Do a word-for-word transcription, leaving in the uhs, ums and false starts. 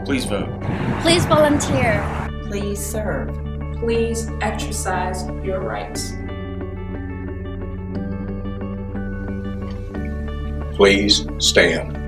Please vote. Please volunteer. Please serve. Please exercise your rights. Please stand.